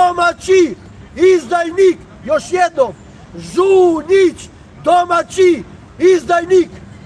domaći izdajnik, još jednom, Žunić, domaći izdajnik.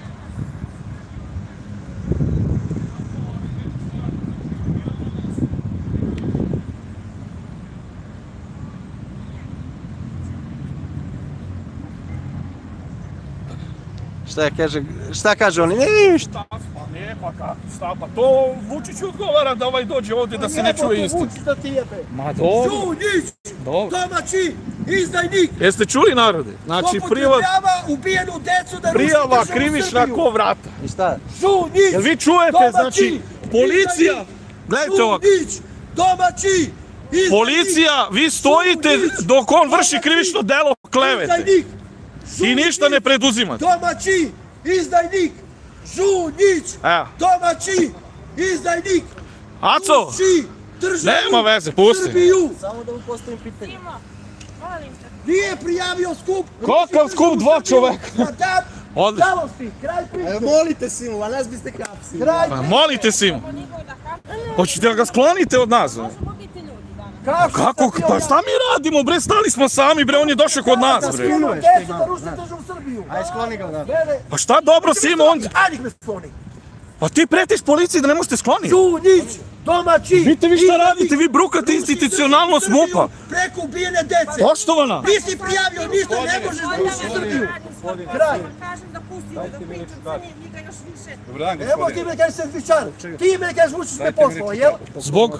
Šta kaže oni? Ništa. Pa ne, pa kako stav, pa to Vučiću odgovara da ovaj dođe ovdje da se ne čuje istina. Ma dobro. Žunić, domaći izdajnik. Jeste čuli narode? Znači ubijenu decu da prijava krivična ko vrata. I šta? Žunić, Jel vi čujete, znači, policija, gledajte ovako. Žunić, domaći izdajnik. Policija, vi stojite dok on vrši krivično delo klevete. I ništa ne preduzimate. Domaći izdajnik, Žunić, domaći izdajnik. Aco, nema veze, pusti. Samo da mu postavim pitanje. Nije prijavio skup. Kakav skup, 2 čoveka? Žalosti, kraj priče. Molite si mu, a nas biste kapsili. Molite si mu. Hoćete da ga sklonite od nas? Kako? Pa šta mi radimo, bre, stali smo sami, bre, on je došao kod nas, bre. Ajde, skloni ga odavde. Pa šta dobro si ima on? Ajde me skloni. Pa ti pretiš policiji da ne možete skloniti. Žunić, domaći. Vidite vi šta radite, vi brukate institucionalnost MUP-a. Preko ubijene dece. Poštovana. Nisi prijavio ništa, ne možeš da rušiš Srbiju. Kraj. Kažem da pustite da pričam sa njega još više. Evo ti me kažeš sendvičar. Ti me kažeš Vučić me poslao, jel? Zbog?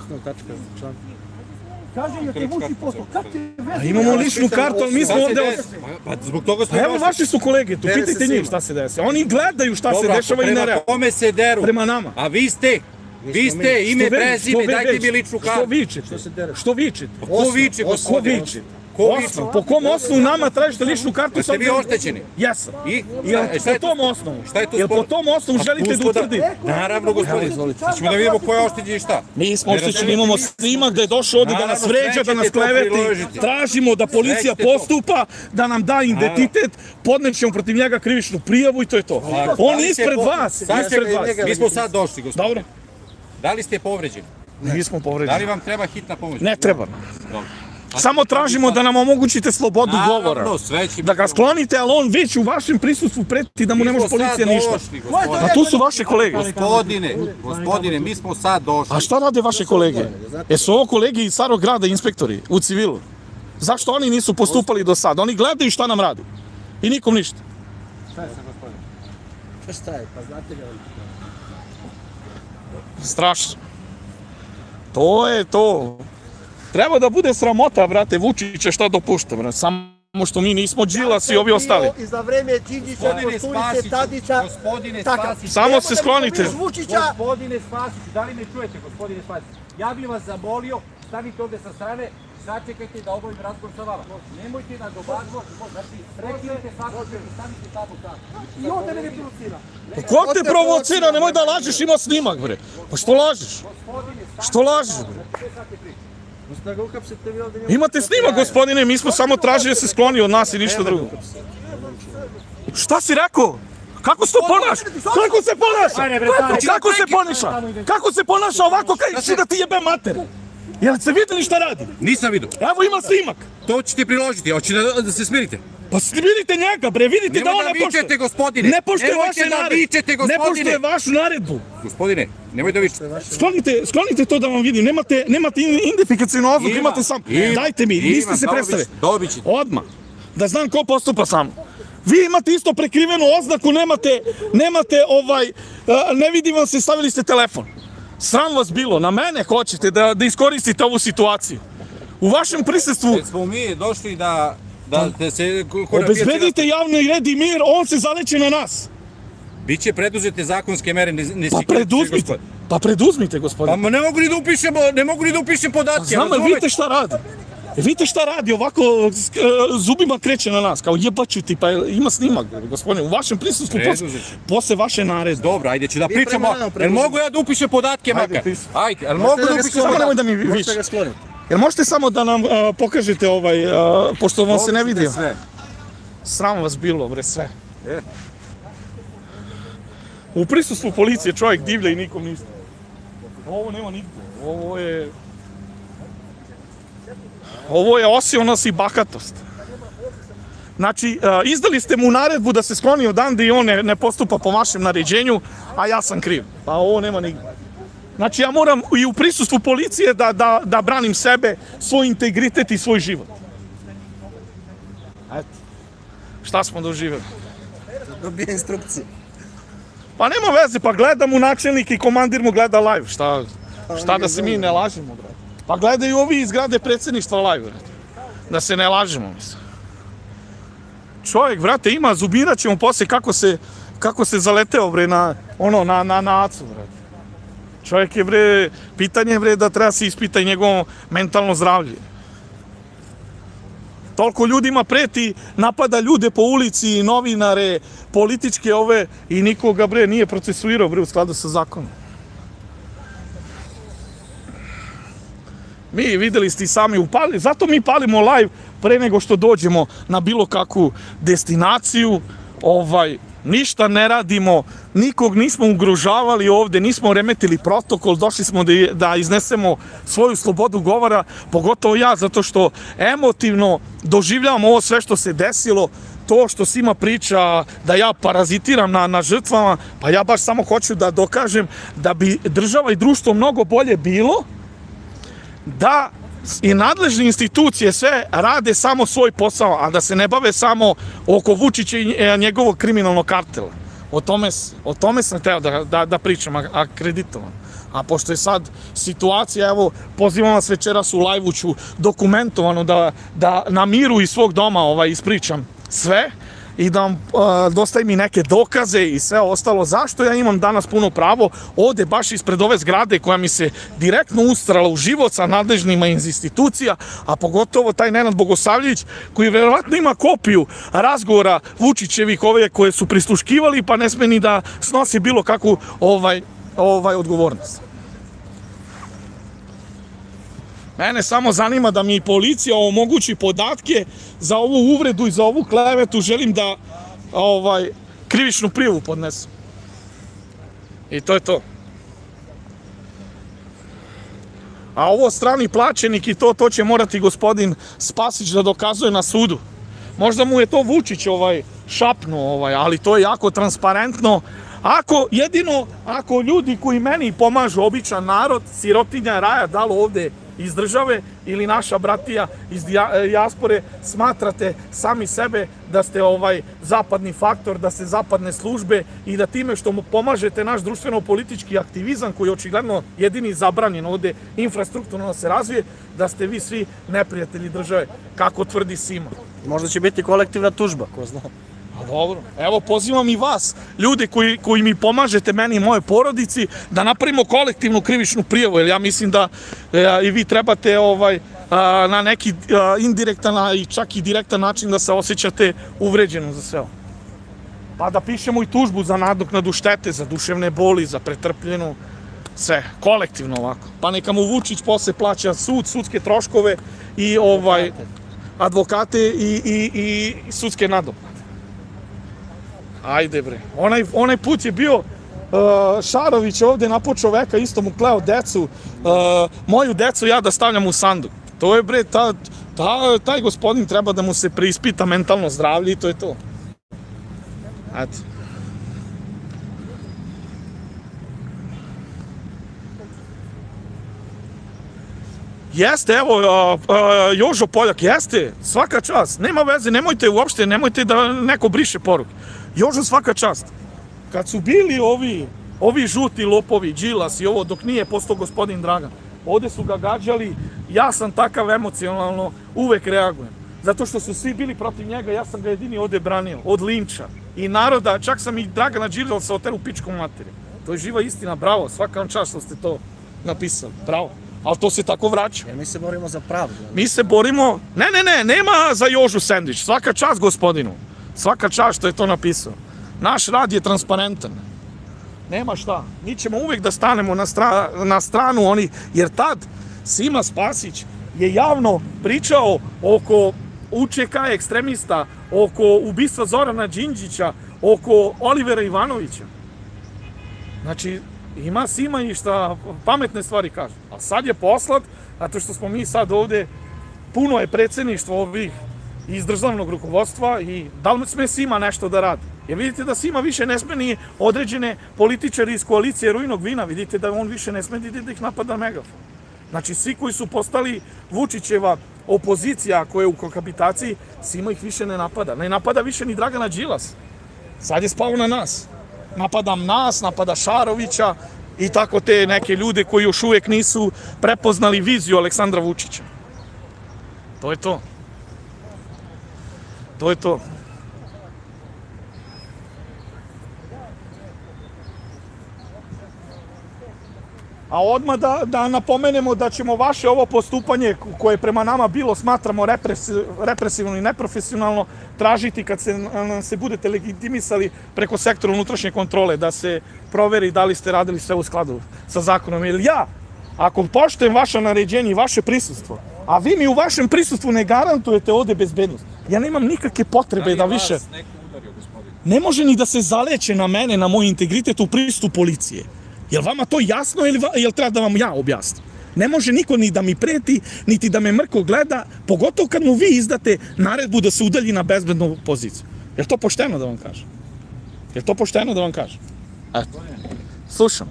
Kaže jel ti Vučić poslao, kak ti vezi? A imamo ličnu kartu, ali mi smo ovdje... Pa zbog toga smo... Evo vaši su kolege tu, pitajte njih šta se desi. Oni gledaju šta se dešava i ne reaguju. Prema kome se deru? Prema nama. A vi ste ime, prezime, dajte mi ličnu kartu. Što vičete? Što vičete? Ko viče, gospodine? Osnov, po kom osnovu nama tražite ličnu kartu? Jeste vi oštećeni? Jesam. Jel po tom osnovu? Šta je to? Jel po tom osnovu želite da utvrdite? Naravno, gospodine. Ćemo da vidimo ko je oštećen i šta. Mi smo oštećeni, imamo snimak da je došao ovdje da nas vređa, da nas kleveti. Tražimo da policija postupa, da nam da identitet, podnećemo protiv njega krivičnu prijavu i to je to. On je ispred vas. Mi smo sad došli, gospodine. Dobro. Da li ste povređeni? Nismo povređeni. Da li vam treba hitna pomoć? Ne treba. Samo tražimo da nam omogućite slobodu govora. Da ga sklonite, ali on već u vašem prisustvu preti da mu ne može policija ništa. A tu su vaše kolege. Gospodine, mi smo sad došli. A šta rade vaše kolege? Jesu ovo kolege iz Starog grada, inspektori, u civilu? Zašto oni nisu postupali do sada? Oni gledaju šta nam radi. I nikom ništa. Šta je sa gospodinom? Šta je? Pa znate ga li? Strašno. To je to. Treba da bude sramota, brate, Vučića šta dopušta, brate. Samo što mi nismo Đilas i ovi ostali. I za vreme Đinđića, Koštunice, Tadića, samo se sklonite. Gospodine Spasić, da li me čujete, gospodine Spasić? Ja bih vas zamolio, stanite ovdje sa strane, sačekajte da obavim razgovor sa vama. Nemojte na dobazvo, znači prekinite svakog i stanite tamo tamo. I ovdje mene provocira. Ko te provocira? Nemoj da lažeš, ima snimak, bre. Pa što lažeš? Što lažeš, bre? Imate snimak, gospodine, mi smo samo tražili da se skloni od nas i ništa drugo. Šta si rekao? Kako se to ponaša? Kako se ponaša? Kako se ponaša? Kako se ponaša ovako kad će da ti jebe mater? Jel ste vidjeli šta radi? Nisam vidio. Evo ima snimak. To ćete priložiti, hoćete da se smirite. Pa smirite njega, bre, vidite da on ne poštuje. Nemoj da vičete, gospodine. Ne poštuje vaše naredbu. Ne poštuje vašu naredbu. Gospodine, nemoj da vičete. Sklonite to da vam vidim. Nemate identifikacijnu oznaku, imate sam. Dajte mi, niste se predstavili. Dobit ćete. Odmah. Da znam ko postupa sam. Vi imate isto prekrivenu oznaku, ne vidim vam se, stavili ste telefon. Sram vas bilo, na mene hoćete da iskoristite ovu situaciju. U vašem prisustvu... Smo mi došli da se... Obezbedite javni red i mir, on se zaleće na nas. Biće preduzete zakonske mere, Pa preduzmite, gospodine. Pa ne mogu ni da upišem podatke. Znam, ali vidite šta radi. Vidite šta radi, ovako zubima kreće na nas, kao jebaću ti, pa ima snimak, gospodine, u vašem prisustvu, posle vaše naredbe. Dobro, ajde, ću da pričamo, jel mogu ja da upišem podatke makar? Ajde, jel mogu da upišem podatke? Samo nemoj da mi više. Jel možete samo da nam pokažete pošto vam se ne vidio? Sram vas bilo, bre, sve. U prisustvu policije čovjek divlja i nikom ništa. Ovo nema niko, ovo je... Ovo je osionost i bahatost. Znači, izdali ste mu naredbu da se skloni odande i on ne postupa po vašem naređenju, a ja sam kriv. Pa ovo nema nigde. Znači, ja moram i u prisustvu policije da branim sebe, svoj integritet i svoj život. Eto. Šta smo doživjeli? Dobije instrukcije. Pa nema veze, pa gledam u načelnik i komandir mu gleda live. Šta da se mi ne lažemo, brate? Pa gledaju ovi iz zgrade predsjedništva live, brate. Da se ne lažemo, mislim. Čovjek, brate, ima, zubirat ćemo poslije kako se zaleteo, bre, na acu, brate. Čovjek je, bre, pitanje, bre, da treba se ispita i njegovo mentalno zdravlje. Toliko ljudima preti, napada ljude po ulici, novinare, političke ove, i nikoga, bre, nije procesuirao, bre, u skladu sa zakonom. Mi, videli ste i sami, upali, zato mi palimo live pre nego što dođemo na bilo kakvu destinaciju, ništa ne radimo, nikog nismo ugrožavali ovde, nismo remetili protokol, došli smo da iznesemo svoju slobodu govora, pogotovo ja, zato što emotivno doživljavam ovo sve što se desilo, to što svima priča da ja parazitiram na žrtvama, pa ja baš samo hoću da dokažem da bi država i društvo mnogo bolje bilo, da i nadležne institucije sve rade samo svoj posao, a da se ne bave samo oko Vučića i njegovog kriminalnog kartela. O tome sam teo da pričam, akreditovan. A pošto je sad situacija, evo, pozivam vas večeras u live-u ću dokumentovano da na miru iz svog doma ispričam sve i da vam dostavim i neke dokaze i sve ostalo. Zašto ja imam danas puno pravo ovde baš ispred ove zgrade koja mi se direktno ustrala u život sa nadležnima iz institucija, a pogotovo taj Nenad Bogosavljević koji verovatno ima kopiju razgovora Vučićevih ove koje su prisluškivali, pa ne sme ni da snosi bilo kakvu odgovornost. Mene samo zanima da mi policija omogući podatke za ovu uvredu i za ovu klevetu. Želim da krivičnu prijavu podnesem. I to je to. A ovo strani plaćenik i to će morati gospodin Spasić da dokazuje na sudu. Možda mu je to Vučić šapnuo, ali to je jako transparentno. Jedino ako ljudi koji meni pomažu, običan narod, sirotinja raja, da li ovde iz države ili naša bratija iz dijaspore, smatrate sami sebe da ste zapadni faktor, da ste zapadne službe i da time što mu pomažete naš društveno-politički aktivizam koji je očigledno jedini zabranjen ovde infrastrukturno da se razvije, da ste vi svi neprijatelji države, kako tvrdi Sima. Možda će biti kolektivna tužba, ko zna. A dobro, evo pozivam i vas, ljude koji mi pomažete, meni i moje porodici, da napravimo kolektivnu krivičnu prijavu, jer ja mislim da i vi trebate na neki indirektan i čak i direktan način da se osjećate uvređeno za sve ovo. Pa da pišemo i tužbu za nadoknadu štete, za duševne boli, za pretrpljenu, sve, kolektivno ovako. Pa neka mu Vučić posle plaća sudske troškove i advokate i sudske nadoknade. Ajde bre, onaj put je bio Šarović ovde napao čoveka, isto mu kleo decu, moju decu ja da stavljam u sanduk. To je bre, taj gospodin treba da mu se preispita mentalno zdravlje i to je to. Eto. Jeste, evo, Jožo Poljak, jeste, svaka čast, nema veze, nemojte da neko briše poruke. Jožo, svaka čast. Kad su bili ovi žuti lopovi, Đilas i ovo, dok nije postao gospodin Dragan, ovde su ga gađali, ja sam takav emocionalno, uvek reagujem. Zato što su svi bili protiv njega, ja sam ga jedini ovde branio, od linča i naroda, čak sam i Dragana Đilasa oteru pičkom materi. To je živa istina, bravo, svaka vam čast što ste to napisali, bravo. Ali to se tako vraća. Jer mi se borimo za pravdu. Mi se borimo, nema za Jožu Sendić, svaka čast gospodinu. Svaka čast što je to napisao. Naš rad je transparentan. Nema šta. Mi ćemo uvijek da stanemo na stranu oni, jer tad Sima Spasić je javno pričao oko UČK ekstremista, oko ubistva Zorana Đinđića, oko Olivera Ivanovića. Znači, ima Sima i šta pametne stvari kaže. A sad je poslat, zato što smo mi sad ovde puno je predsjedništvo ovih iz državnog rukovodstva i da li sme Sima nešto da radi? Jer vidite da Sima više ne sme ni određene političari iz koalicije Rujnog vina, vidite da on više ne sme da ih napada megafon. Znači, svi koji su postali Vučićeva opozicija koja je u kohabitaciji, Sima ih više ne napada. Ne napada više ni Dragana Đilas. Sad je spao na nas. Napada nas, napada Šarovića i tako te neke ljude koji još uvijek nisu prepoznali viziju Aleksandra Vučića. To je to. To je to. A odmah da napomenemo da ćemo vaše ovo postupanje koje prema nama bilo smatramo represivno i neprofesionalno tražiti kad se budete legitimisali preko sektora unutrašnje kontrole, da se proveri da li ste radili sve u skladu sa zakonom. Jer ja, ako poštujem vaša naređenja i vaše prisustvo, a vi mi u vašem prisustvu ne garantujete ovde bezbednost, ja nemam nikakve potrebe da više... Ne može ni da se zaleće na mene, na moj integritet u prisustu policije. Je li vama to jasno ili treba da vam ja objasnim? Ne može niko ni da mi preti, niti da me mrko gleda, pogotovo kad mu vi izdate naredbu da se udalji na bezbednu poziciju. Je li to pošteno da vam kažem? Je li to pošteno da vam kažem? Eto. Slušam.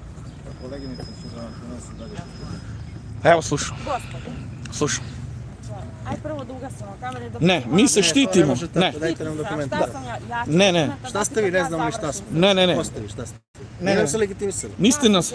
Evo, slušam. Slušam. Aj prvo da ugasimo kamere. Ne, mi se štitimo. Ne. Dajte nam dokument. Ne. Šta ste vi, ne znamo ni šta smo. Ne. Postavi, šta ste. Ne nam se legitimisali. Niste nas...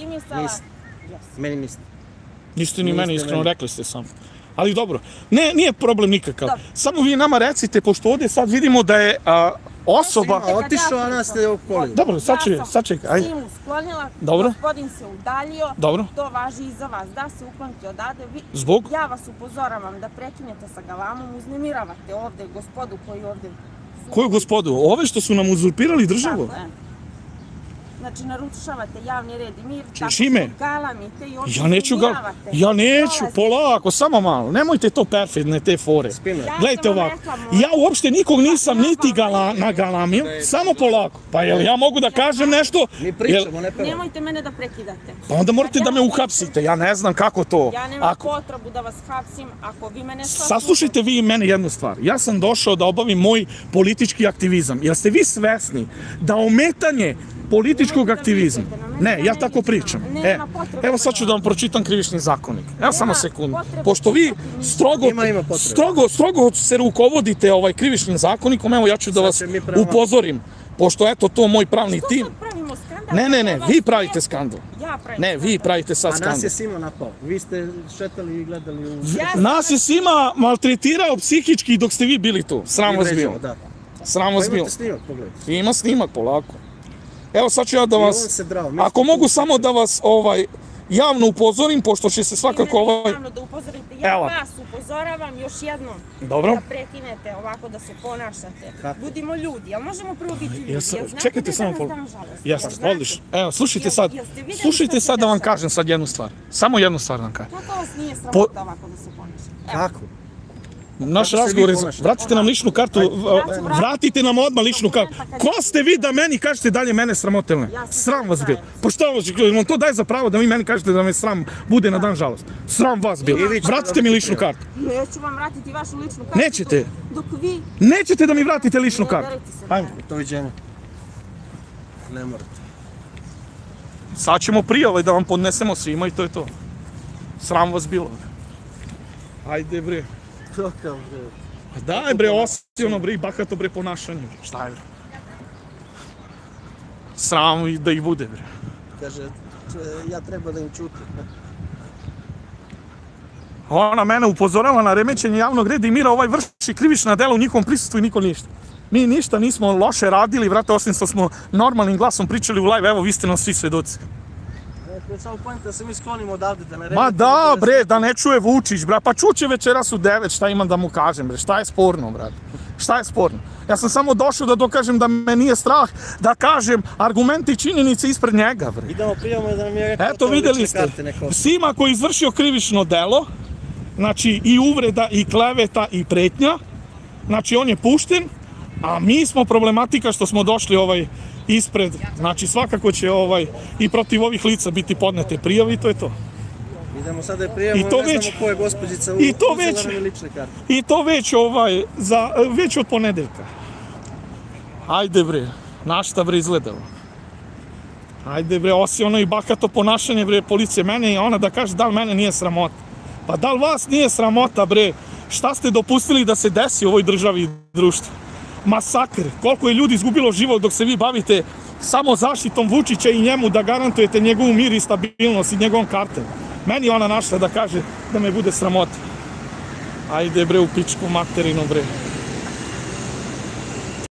Meni niste. Niste ni meni, iskreno rekli ste sam. Ali dobro, nije problem nikakav. Samo vi nama recite, pošto ovdje sad vidimo da je osoba... Otišao, a nas ste okolili. Dobro, sad čekaj, ajde. Simu sklonila, Dobro. gospodin se udaljio, Dobro. to važi i za vas, da se uklonite odade. Zbog? Ja vas upozoravam da prekinete sa galamom, uznemiravate ovde gospodu koji ovde... Koju gospodu? Ove što su nam uzurpirali državu? Tako je. Znači, narušavate javni red i mir, tako Čime? galamite i ovdje Ja neću, polako, samo malo. Nemojte to perfidne, te fore. Gledajte ovako, ja uopšte nikog nisam niti nagalamio, samo polako. Pa jel ja mogu da kažem nešto? Mi pričamo, ne pevamo. Nemojte mene da prekidate. Pa onda morate da me uhapsite, ja ne znam kako to. Ja nemam potrebu da vas hapsim ako vi mene saslušajte vi mene jednu stvar. Ja sam došao da obavim moj politički aktivizam. Jel ste vi svesni da ometanje političkog aktivizma. Ne, ja tako pričam. Evo sad ću da vam pročitam krivični zakonik. Evo samo sekundu. Pošto vi strogo se rukovodite krivičnim zakonikom, evo ja ću da vas upozorim. Pošto eto to moj pravni tim. Ne, vi pravite skandal. Ne, vi pravite sad skandal. A nas je Sima napao. Vi ste šetali i gledali u... Nas je Sima maltretirao psihički dok ste vi bili tu. Sram vas bilo. Sram vas bilo. Imate snimak, pogledajte. Ima snimak, polako. Evo sad ću ja da vas, ako mogu samo da vas javno upozorim, pošto će se svakako javno da upozorite, ja vas upozoravam još jednom da prekinete ovako da se ponašate. Budimo ljudi, jel možemo prvo biti ljudi? Čekajte samo Jeste, odlično. Evo, slušajte sad da vam kažem sad jednu stvar. Samo jednu stvar da vam kažem. Kako vas nije sramota ovako da se ponašate? Kako? Naš razgovor je, vratite nam ličnu kartu, vratite nam odmah ličnu kartu. Ko ste vi da meni kažete dalje mene sramotelne? Sram vas bilo. Pa šta vam to daje za pravo da vi meni kažete da me sram bude na dan žalost? Sram vas bilo. Vratite mi ličnu kartu. Neću vam vratiti vašu ličnu kartu. Nećete. Dok vi... Nećete da mi vratite ličnu kartu. Ajmo, doviđenja. Ne morate. Sad ćemo prijave da vam podnesemo svima i to je to. Sram vas bilo. Ajde bre. Daj bre, osilno bre, bahato bre ponašanje. Šta je bre? Sram da ih bude bre. Kaže, ja treba da im čutim. Ona mene upozorava na remećenje javnog reda i mira, vrši krivična dela u njihovom prisustvu i niko ništa. Mi ništa nismo loše radili, vrate, osim što smo normalnim glasom pričali u live, evo vi ste nam svi svedoci. Samo pojente da se mi sklonimo odavde, da ne remete. Ma da bre, da ne čuje Vučić, bra, pa čuće večeras u 9, šta imam da mu kažem bre, šta je sporno brate, šta je sporno? Ja sam samo došao da dokažem da me nije strah, da kažem argumente i činjenice ispred njega bre. Idemo prijavamo da nam je rekao eto videli ste, Sima koji je izvršio krivično delo, znači i uvreda i kleveta i pretnja, znači on je pušten, a mi smo problematika što smo došli ispred, znači svakako će i protiv ovih lica biti podnete prijave i to je to. Idemo sad da je I prijavimo, to ne već- znamo ko je gospođica i to uzela već- nam je lične karte. I to već već od ponedeljka. Ajde bre, na šta bre izgledalo? Ajde bre, osim ono i bakato ponašanje bre policije, mene i ona da kaže da li mene nije sramota. Pa da li vas nije sramota bre? Šta ste dopustili da se desi u ovoj državi i društvu? Masakr, koliko je ljudi izgubilo život dok se vi bavite samo zaštitom Vučića i njemu da garantujete njegovu mir i stabilnost i njegovom kartel. Meni ona našla da kaže da me bude sramota. Ajde bre u pičku materinu bre.